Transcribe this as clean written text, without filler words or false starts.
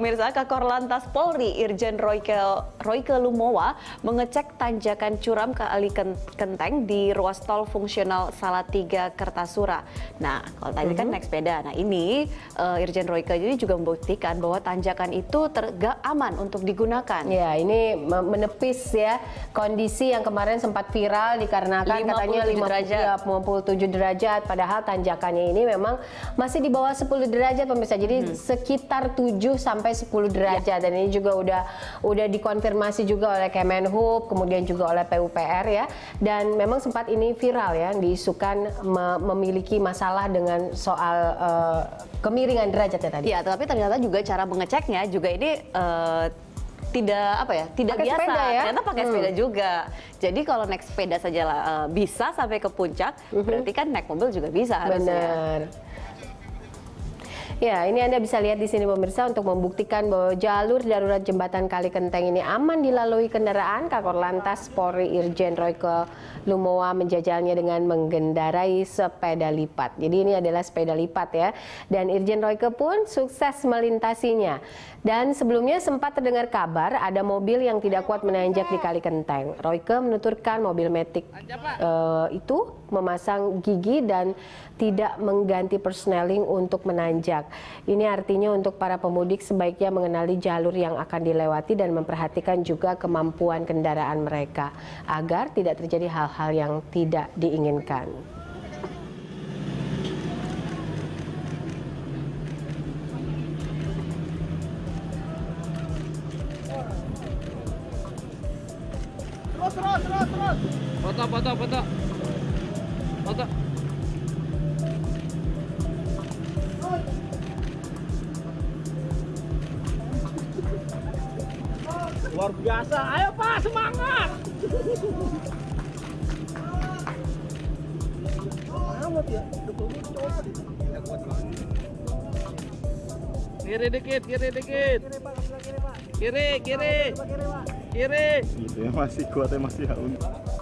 Pemirsa, Kakor Lantas Polri Irjen Royke Lumowa mengecek tanjakan curam Kali Kenteng di ruas tol fungsional Salatiga Kertasura. Nah, kalau tadi kan naik sepeda. Nah, ini Irjen Royke ini juga membuktikan bahwa tanjakan itu aman untuk digunakan. Ya, ini menepis ya kondisi yang kemarin sempat viral dikarenakan katanya 57 derajat, padahal tanjakannya ini memang masih di bawah 10 derajat pemirsa. Jadi sekitar 7 sampai 10 derajat, dan ini juga udah dikonfirmasi juga oleh Kemenhub, kemudian juga oleh PUPR ya, dan memang sempat ini viral ya, diisukan memiliki masalah dengan soal kemiringan derajatnya tadi. Ya, tapi ternyata juga cara mengeceknya juga ini tidak pakai biasa, sepeda ya? Ternyata pakai sepeda juga. Jadi kalau naik sepeda saja bisa sampai ke puncak, berarti kan naik mobil juga bisa harusnya. Benar. Ya, ini Anda bisa lihat di sini pemirsa, untuk membuktikan bahwa jalur darurat jembatan Kali Kenteng ini aman dilalui kendaraan. Kakor Lantas Polri Irjen Royke Lumowa menjajalnya dengan mengendarai sepeda lipat. Jadi ini adalah sepeda lipat ya. Dan Irjen Royke pun sukses melintasinya. Dan sebelumnya sempat terdengar kabar ada mobil yang tidak kuat menanjak di Kali Kenteng. Royke menuturkan mobil Matic itu memasang gigi dan tidak mengganti persneling untuk menanjak. Ini artinya untuk para pemudik sebaiknya mengenali jalur yang akan dilewati dan memperhatikan juga kemampuan kendaraan mereka agar tidak terjadi hal-hal yang tidak diinginkan. Terus. Foto. Luar biasa, ayo Pak, semangat. Amat ya, kiri dikit. Kiri. Gitu ya, masih kuatnya masih haun.